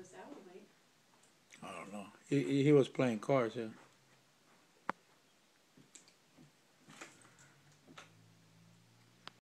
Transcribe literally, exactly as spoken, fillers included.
sound like. I don't know. He he was playing cards, yeah.